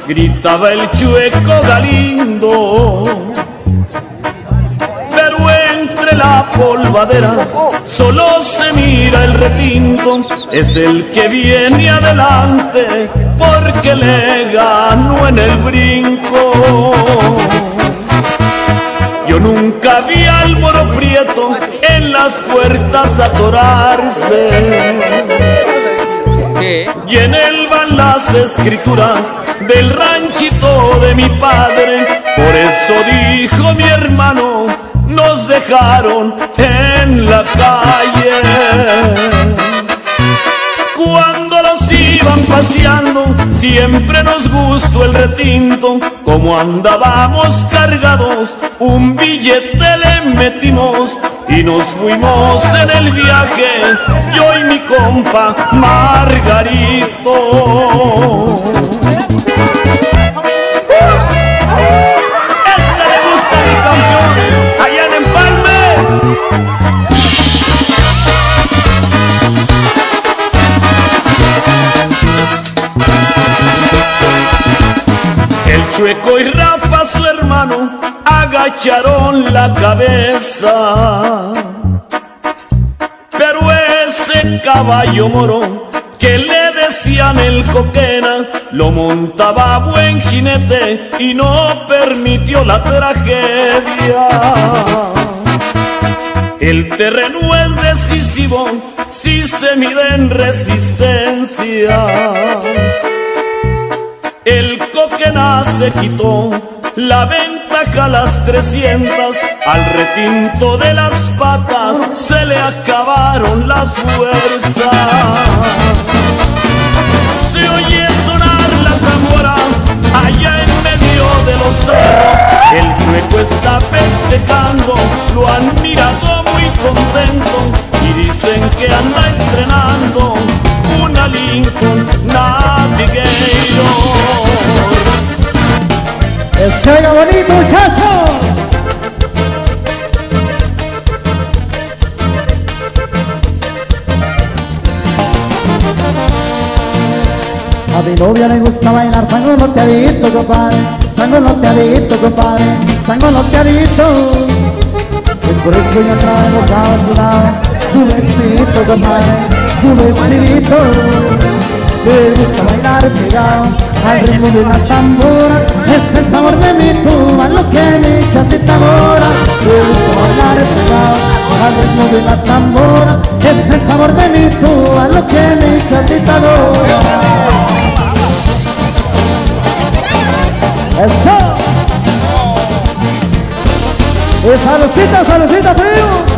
gritaba el Chueco Galindo. Pero entre la polvadera solo se mira el retinto, es el que viene adelante porque le ganó en el brinco. Yo nunca vi al Moro Prieto en las puertas atorarse. Y en él van las escrituras del ranchito de mi padre. Por eso dijo mi hermano, nos dejaron en la calle. Cuando los iban paseando, siempre nos gustó el retinto. Como andábamos cargados, un billete le metimos y nos fuimos en el viaje, yo y mi compa Margarito. Este le gusta mi campeón, allá en Empalme. El Chueco y Rafa, su hermano, agacharon la cabeza. Pero ese caballo moro que le decían el Coquena, lo montaba buen jinete y no permitió la tragedia. El terreno es decisivo si se miden resistencias. El Coquena se quitó la ventaja a las 300, al retinto de las patas se le acabaron las fuerzas. Se oye sonar la tambora allá en medio de los cerros. El Chueco está festejando, lo han mirado muy contento y dicen que anda estrenando una Lincoln Navigator. ¡Escuela bonito, muchachos! A mi novia le gusta bailar sangoloteadito, compadre, sangoloteadito, compadre, sangoloteadito. Pues por eso yo traigo a su lado su vestidito, compadre, su vestidito. Le gusta bailar pegado al ritmo de una tambora, es el sabor de mi tuba lo que mi chatita adora. Le gusta bailar pegado al ritmo de una tambora, es el sabor de mi tuba lo que mi chatita adora. ¡Eso! ¡Y salucita, salucita, frío!